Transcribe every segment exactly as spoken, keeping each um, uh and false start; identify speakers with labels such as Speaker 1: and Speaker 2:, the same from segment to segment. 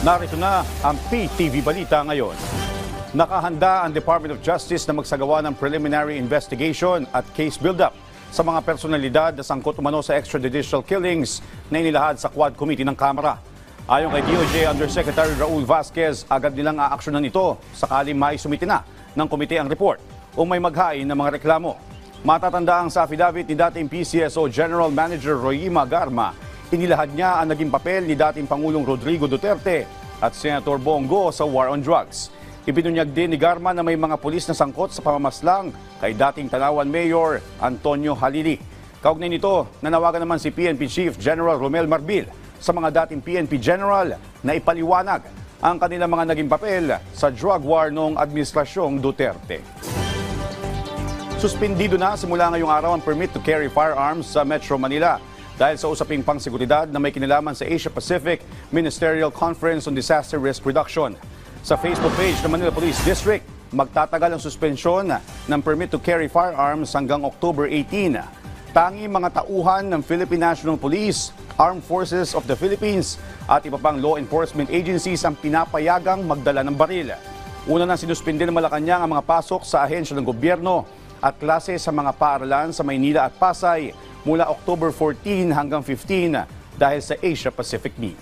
Speaker 1: Narito na ang P T V Balita ngayon. Nakahanda ang Department of Justice na magsagawa ng preliminary investigation at case build-up sa mga personalidad na sangkot umano sa extrajudicial killings na inilahad sa Quad Committee ng Kamara. Ayon kay D O J Undersecretary Raul Vasquez, agad nilang aaksyonan ito sakaling maisumite na ng komite ang report o may maghain ng mga reklamo. Matatanda ang sa affidavit ni dating P C S O General Manager Royima Garma, inilahad niya ang naging papel ni dating Pangulong Rodrigo Duterte at Senator Bongo sa war on drugs. Ibinunyag din ni Garma na may mga pulis na sangkot sa pamamaslang kay dating Tanawan Mayor Antonio Halili. Kaugnay nito, nanawagan naman si P N P Chief General Romel Marbil sa mga dating P N P General na ipaliwanag ang kanilang mga naging papel sa drug war noong Administrasyong Duterte. Suspendido na simula ngayong araw ang permit to carry firearms sa Metro Manila dahil sa usaping pangseguridad na may kinalaman sa Asia-Pacific Ministerial Conference on Disaster Risk Reduction. Sa Facebook page ng Manila Police District, magtatagal ang suspensyon ng permit to carry firearms hanggang October eighteenth. Tangi mga tauhan ng Philippine National Police, Armed Forces of the Philippines at iba pang law enforcement agencies ang pinapayagang magdala ng baril. Una nang sinuspindi ng Malacanang ang mga pasok sa ahensya ng gobyerno at klase sa mga paaralan sa Maynila at Pasay mula October fourteen hanggang fifteen dahil sa Asia-Pacific Need.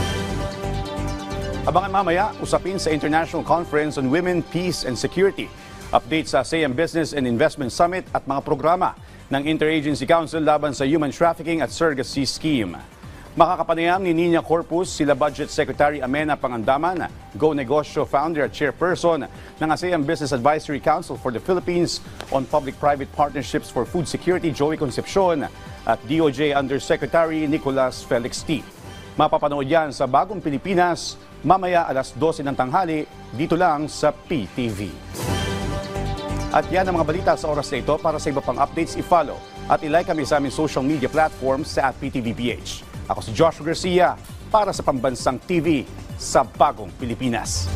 Speaker 1: Abangan mamaya, usapin sa International Conference on Women, Peace and Security. Update sa A S E A N Business and Investment Summit at mga programa ng Interagency Council laban sa Human Trafficking at Surrogacy Scheme. Makakapanayam ni Nina Corpus, sila Budget Secretary Amena Pangandaman, Go Negosyo Founder at Chairperson ng A S E A N Business Advisory Council for the Philippines on Public-Private Partnerships for Food Security, Joey Concepcion, at D O J Undersecretary Nicolas Felix T. Mapapanood yan sa Bagong Pilipinas, mamaya alas dose ng tanghali, dito lang sa P T V. At yan ang mga balita sa oras na ito. Para sa iba pang updates, i-follow at i-like kami sa aming social media platforms sa at P T V P H. Ako si Joshua Garcia para sa Pambansang T V sa Bagong Pilipinas.